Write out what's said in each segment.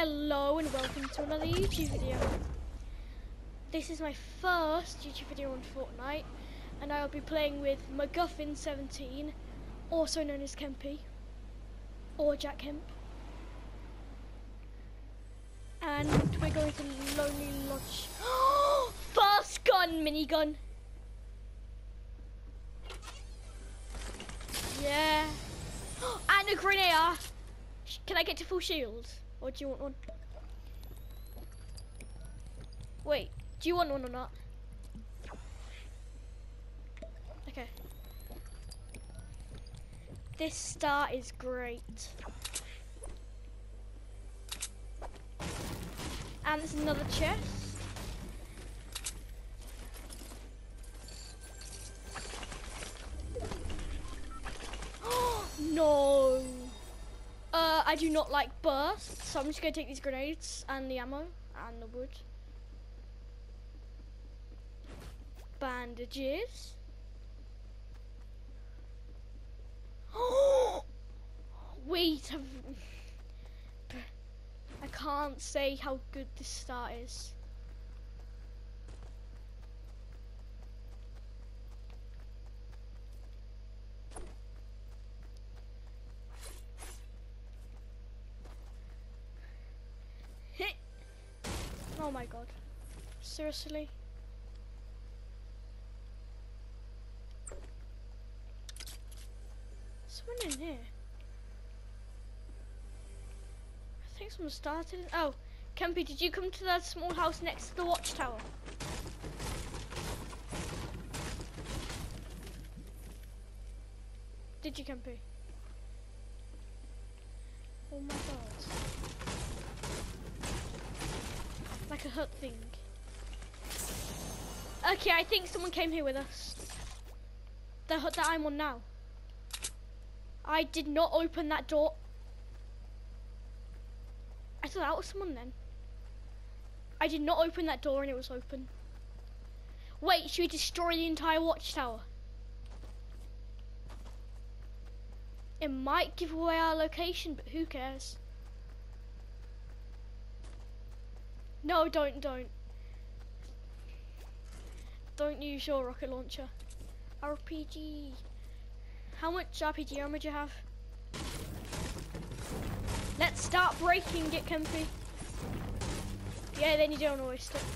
Hello and welcome to another YouTube video. This is my first YouTube video on Fortnite and I'll be playing with MacGuffin17, also known as Kempy, or Jack Kemp. And we're going to Lonely Lodge. Fast gun minigun! Yeah. And a grenade! Can I get to full shield? Or do you want one? Wait, do you want one or not? Okay. This start is great. And there's another chest. No! I do not like bursts, so I'm just going to take these grenades and the ammo and the wood. Bandages. Wait, I can't say how good this start is. Oh my god. Seriously? Someone in here. I think someone started. Oh, Kempy, did you come to that small house next to the watchtower? Did you, Kempy? Oh my god. Like a hut thing. Okay, I think someone came here with us. The hut that I'm on now. I did not open that door. I thought that was someone then. I did not open that door and it was open. Wait, should we destroy the entire watchtower? It might give away our location, but who cares? No, don't. Don't use your rocket launcher. RPG. How much RPG ammo do you have? Let's start breaking it, Kempy. Yeah, then you don't want to waste it.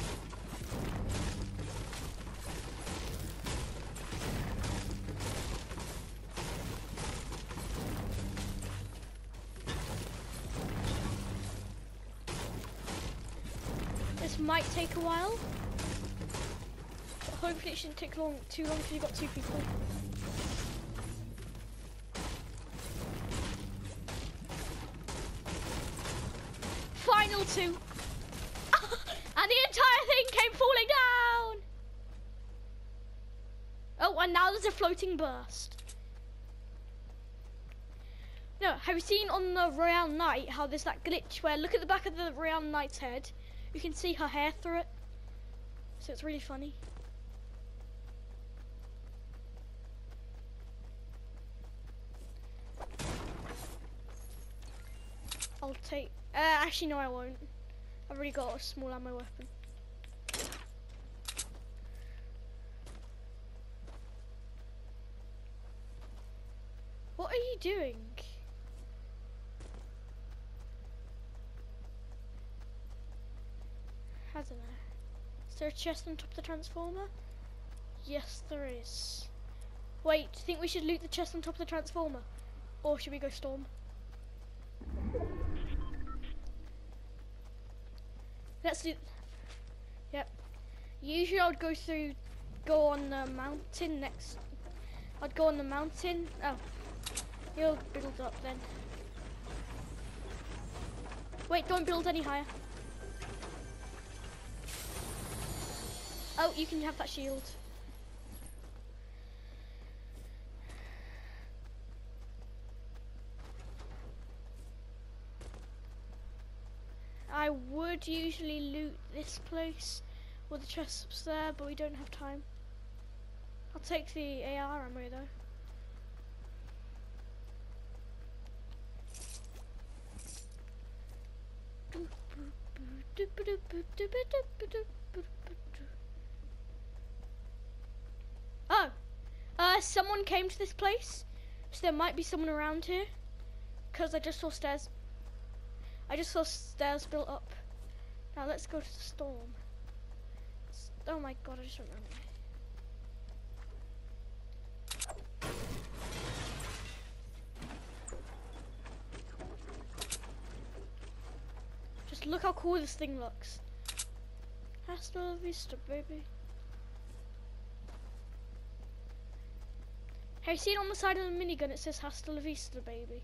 This might take a while, but hopefully it shouldn't take too long if you've got two people. Final two! And the entire thing came falling down! Oh, and now there's a floating burst. No, have you seen on the Royale Knight how there's that glitch where, look at the back of the Royale Knight's head, you can see her hair through it, so it's really funny. I'll take, actually no I won't. I've already got a small ammo weapon. What are you doing? I don't know. Is there a chest on top of the transformer? Yes, there is. Wait, do you think we should loot the chest on top of the transformer? Or should we go storm? Let's do. Yep. Usually I'd go on the mountain next. I'd go on the mountain. Oh, you'll build up then. Wait, don't build any higher. Oh, you can have that shield. I would usually loot this place or the chests there, but we don't have time. I'll take the AR ammo though. Oh, someone came to this place, so there might be someone around here. Cause I just saw stairs. I just saw stairs built up. Now let's go to the storm. Oh my god, I just went wrong way. Just look how cool this thing looks. Hasta la vista, baby. Have you seen on the side of the minigun it says Hasta la vista, baby?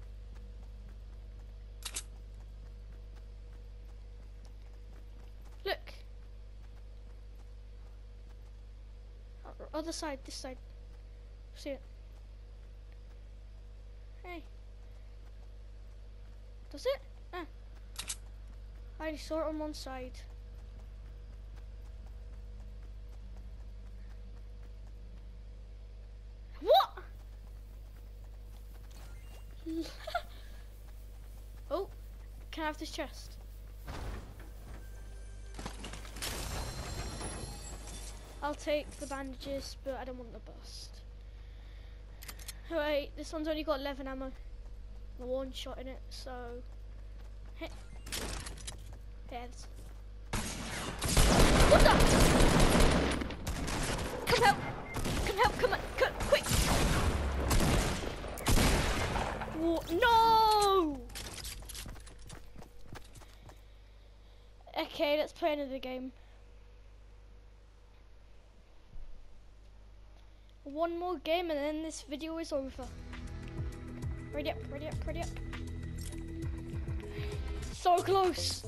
Look. Other side, this side. See it? Hey. Does it? Ah. I only saw it on one side. What? Oh, can I have this chest? I'll take the bandages, but I don't want the bust. Wait, this one's only got 11 ammo. One shot in it, so... Hit. Heads. What the? Come help! Come help! Come on! Come, quick! Whoa, no! Okay, let's play another game. One more game and then this video is over. Ready up, ready up, ready up. So close!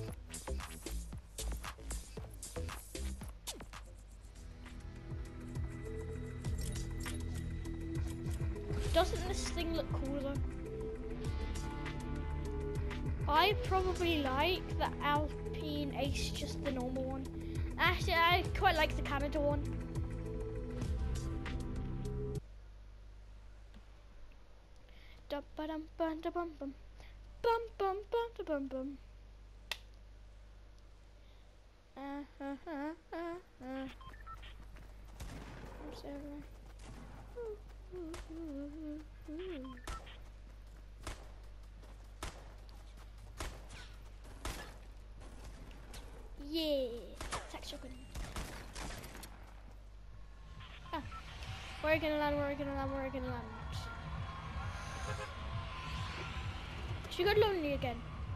Doesn't this thing look cool though? I probably like the Alpine Ace, just the normal one. Actually, I quite like the Canada one. Dum ba dum bum da bum bum bum bum bum da bum bum. I'm sorry. Yeah, attack shotgun. Ah, where are you gonna land? Where are you gonna land? Where are you gonna land? She got lonely again.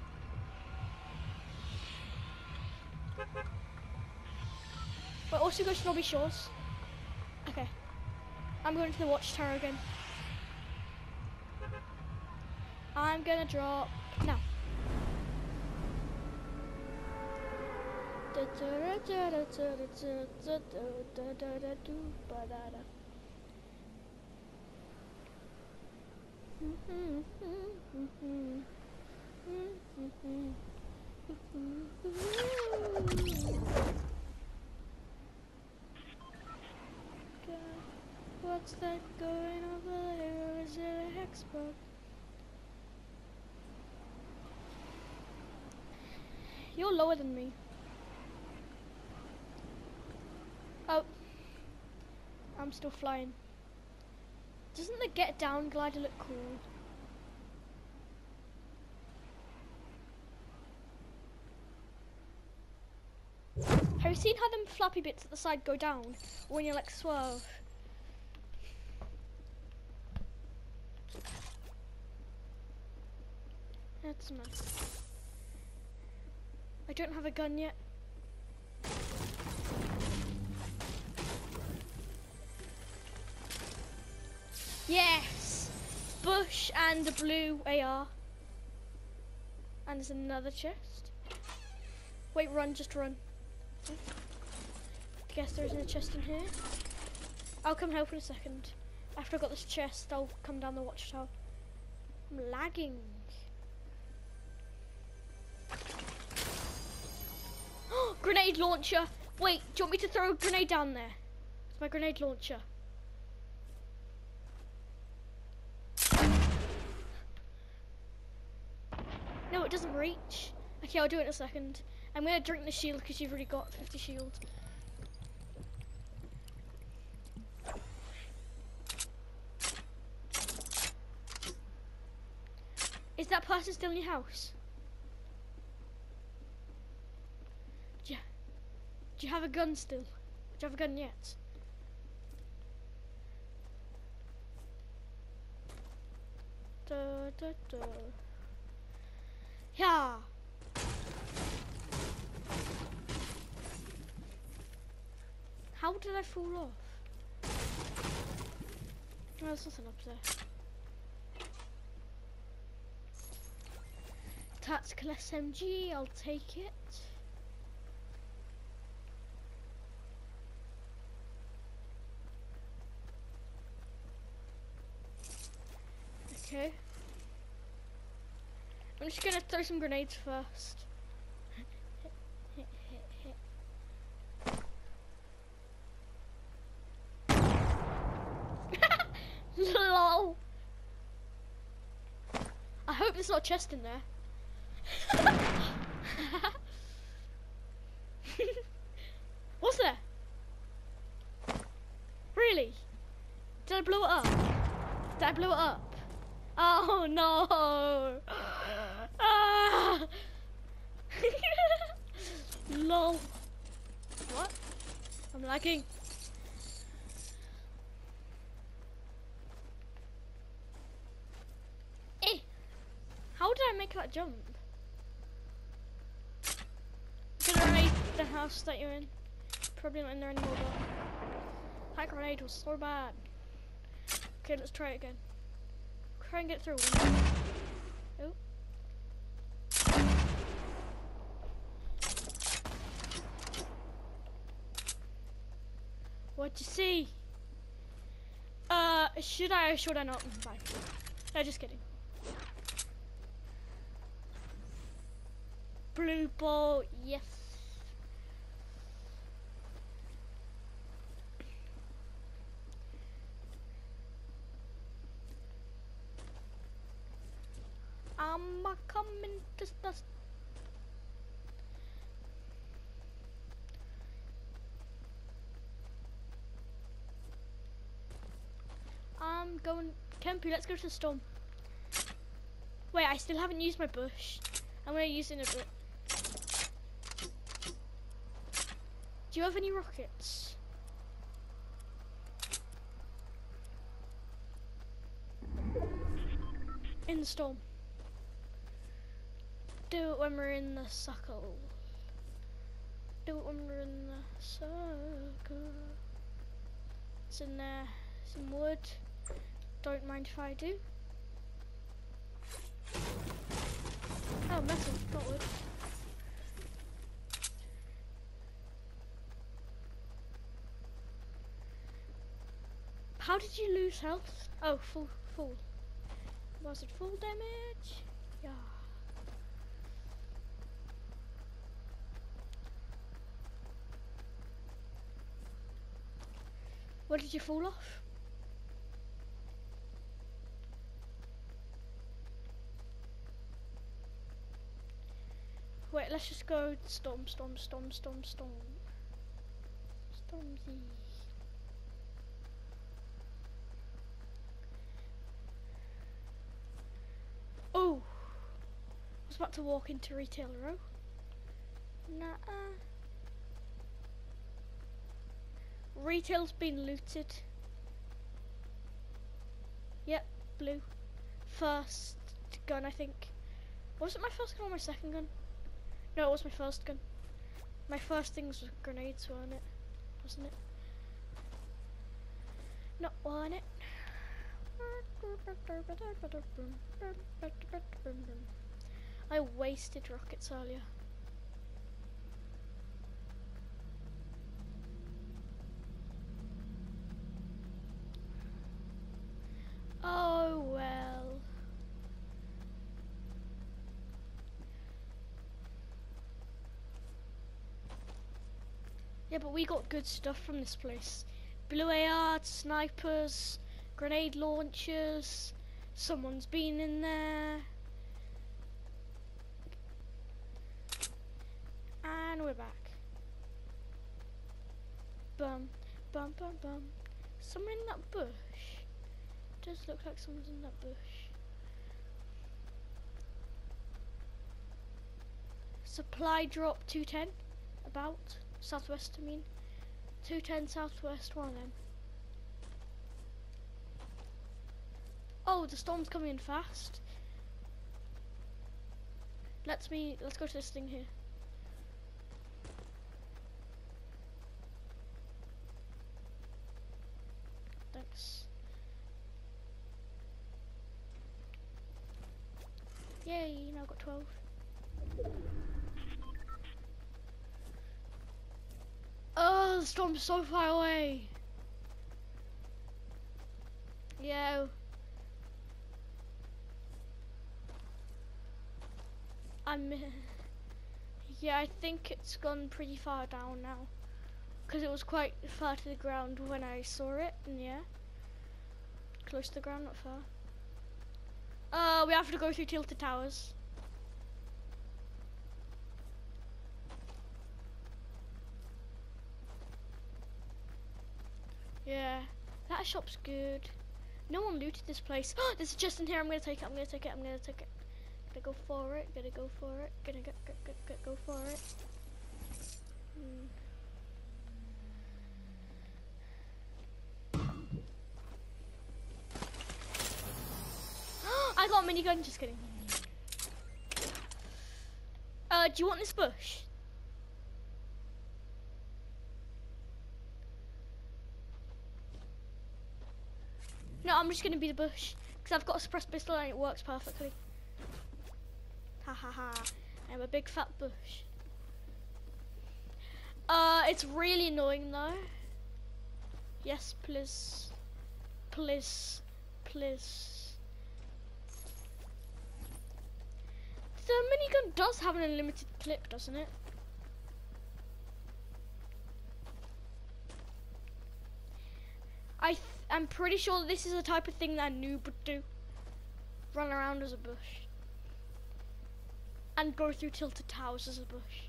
But also go Snobby Shores. Okay. I'm going to the watchtower again. I'm gonna drop now. What's that going over there? Is it a hex bug? You're lower than me. Oh, I'm still flying. Doesn't the get down glider look cool? Have you seen how them flappy bits at the side go down when you like swerve? That's nice. I don't have a gun yet. Yes! Bush and a blue AR. And there's another chest. Wait, run, just run. Guess there isn't a chest in here. I'll come help in a second. After I got this chest, I'll come down the watchtower. I'm lagging. Grenade launcher! Wait, do you want me to throw a grenade down there? It's my grenade launcher. No, it doesn't reach. Okay, I'll do it in a second. I'm gonna drink the shield because you've already got 50 shield. Is that person still in your house? Do you have a gun still? Do you have a gun yet? Da, da, da. Yeah. How did I fall off? Oh, there's nothing up there. Tactical SMG, I'll take it. Okay. I'm just gonna throw some grenades first. LOL. I hope there's not a chest in there. What's there? Really? Did I blow it up? Did I blow it up? Oh no! Ah! LOL. What? I'm lagging. Eh! How did I make that jump? Grenade the house that you're in. Probably not in there anymore, but that grenade was so bad. Okay, let's try it again. Try and get through. Oh. What'd you see? Should I or should I not? Bye. No, just kidding. Blue ball, yes. I'm a coming to the. I'm going. Kempy, let's go to the storm. Wait, I still haven't used my bush. I'm gonna use it in a bit. Do you have any rockets? In the storm. Do it when we're in the circle. Do it when we're in the circle. It's in there. Some wood. Don't mind if I do. Oh, metal, not wood. How did you lose health? Oh, full. Was it full damage? Yeah. What did you fall off? Wait, let's just go storm. Stormzy. Oh! I was about to walk into Retail Row. Nah. Retail's been looted. Yep, blue. First gun, I think. Was it my first gun or my second gun? No, it was my first gun. My first things were grenades, weren't it? Wasn't it? Not on it. I wasted rockets earlier. Oh well. Yeah, but we got good stuff from this place. Blue AR, snipers, grenade launchers. Someone's been in there. we're back. Bum, bum, bum, bum. Someone in that bush. Does look like someone's in that bush. Supply drop 210. About. Southwest, I mean. 210 southwest, one of them. Oh, the storm's coming in fast. Let's go to this thing here. Thanks. Yay, now I've got 12. Oh, the storm's so far away. Yeah. Yeah, I think it's gone pretty far down now. Because it was quite far to the ground when I saw it, and yeah. Close to the ground, not far. We have to go through Tilted Towers. Yeah, that shop's good. No one looted this place. Oh, there's a chest in here. I'm gonna take it. I'm gonna take it. I'm gonna take it. Gonna go for it. Gonna go for it. Gonna go for it. I got a minigun. Just kidding. Do you want this bush? No, I'm just gonna be the bush because I've got a suppressed pistol and it works perfectly. Ha ha ha! I'm a big fat bush. It's really annoying though. Yes, please, please, please. The minigun does have an unlimited clip, doesn't it? I'm pretty sure this is the type of thing that a noob would do. Run around as a bush. And go through Tilted Towers as a bush.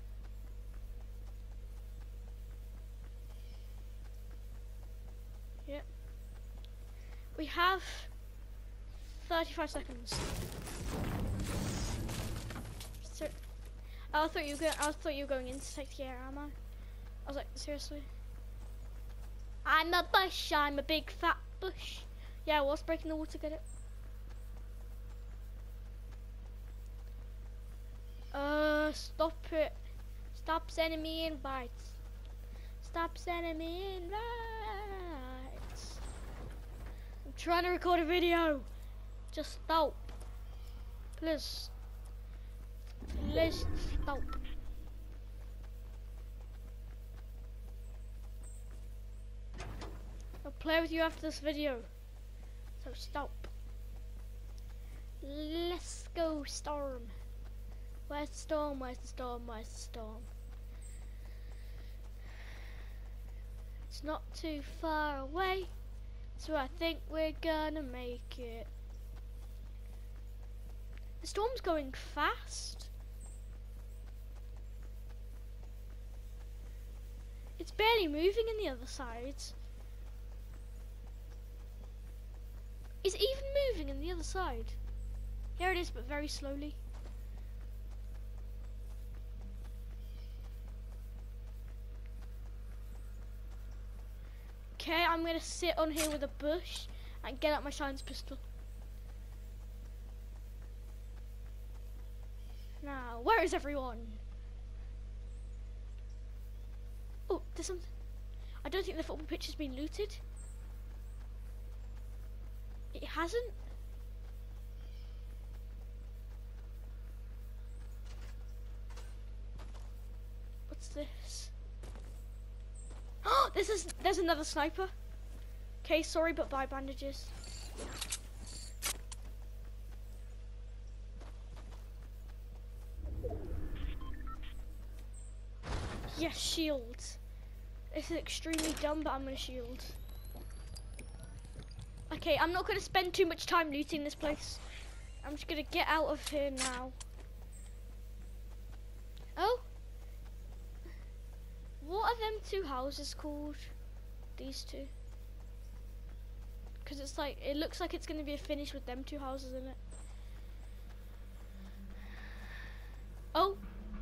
Yep. We have 35 seconds. So, I thought you were going in to take the air ammo. I was like, seriously? I'm a bush, I'm a big fat bush. Yeah, I was breaking the wall to get it. Stop it. Stop sending me invites. Stop sending me invites. I'm trying to record a video. Just stop. Please. Please stop. I'll play with you after this video. So stop. Let's go, Storm. Where's the storm? Where's the storm? Where's the storm? It's not too far away, so I think we're gonna make it. The storm's going fast. It's barely moving in the other side. Is it even moving in the other side? Here it is, but very slowly. Okay, I'm gonna sit on here with a bush and get out my science pistol. Now, where is everyone? Oh, there's something. I don't think the football pitch has been looted. It hasn't? What's this? Oh, there's another sniper. Okay, sorry, but buy bandages. Yes, shields. This is extremely dumb, but I'm gonna shield. Okay, I'm not gonna spend too much time looting this place. I'm just gonna get out of here now. Oh, two houses called? These two. Because it's like, it looks like it's going to be a finish with them two houses in it. Oh!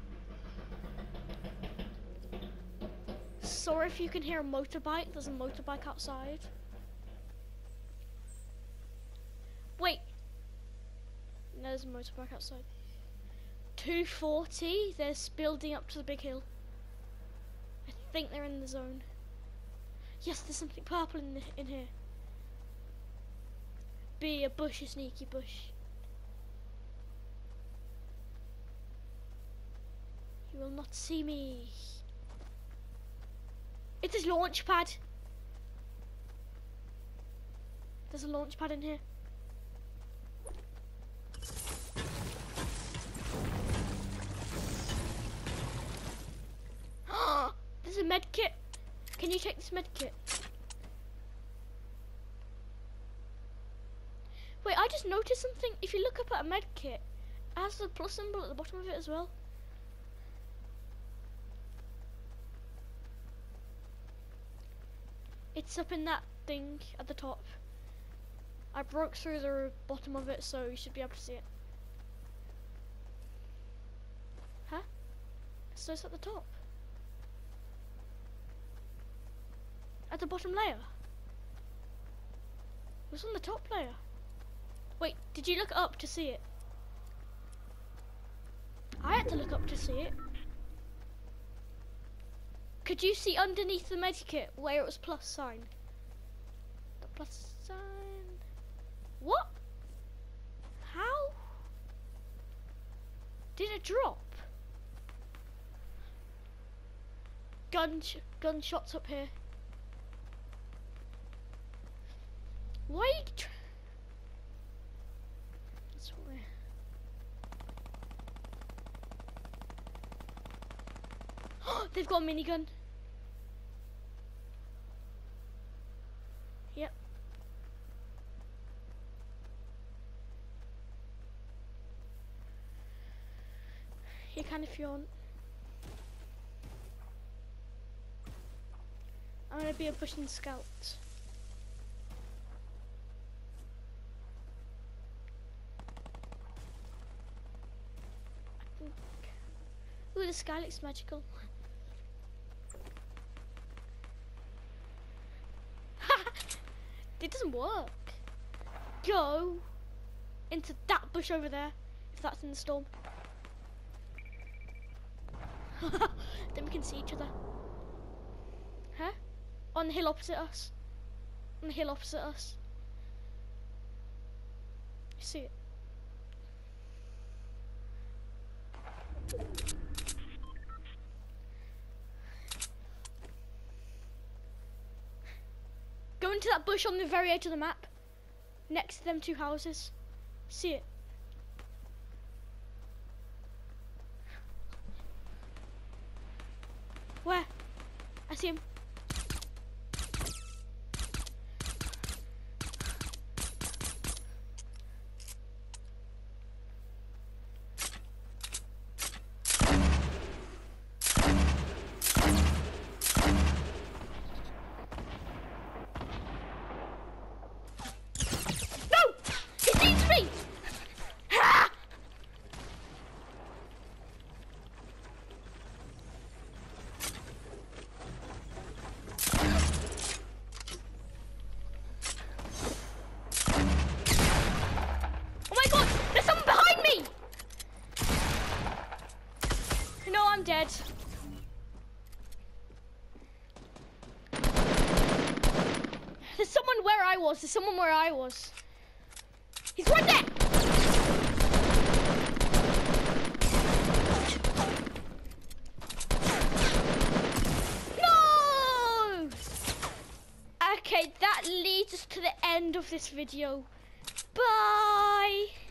Sorry if you can hear a motorbike. There's a motorbike outside. Wait! No, there's a motorbike outside. 240. They're building up to the big hill. I think they're in the zone. Yes, there's something purple in here. Be a bush, a sneaky bush. You will not see me. It is launch pad. There's a launch pad in here. There's a med kit. Can you take this med kit? Wait, I just noticed something. If you look up at a med kit, it has the plus symbol at the bottom of it as well. It's up in that thing at the top. I broke through the bottom of it, so you should be able to see it. Huh? So it's at the top. At the bottom layer. It was on the top layer. Wait, did you look up to see it? I had to look up to see it. Could you see underneath the medikit where it was plus sign? The plus sign. What? How? Did it drop? Gunshots up here. Why? That's where. They've got a minigun. Yep. You can if you want. I'm gonna be a pushing scout. Ooh, the sky looks magical. It doesn't work. Go into that bush over there, if that's in the storm. Then we can see each other. Huh? On the hill opposite us. On the hill opposite us. You see it? Go into that bush on the very edge of the map, next to them two houses. See it? Where? I see him. I'm dead. There's someone where I was. There's someone where I was. He's right there. No! Okay, that leads us to the end of this video. Bye.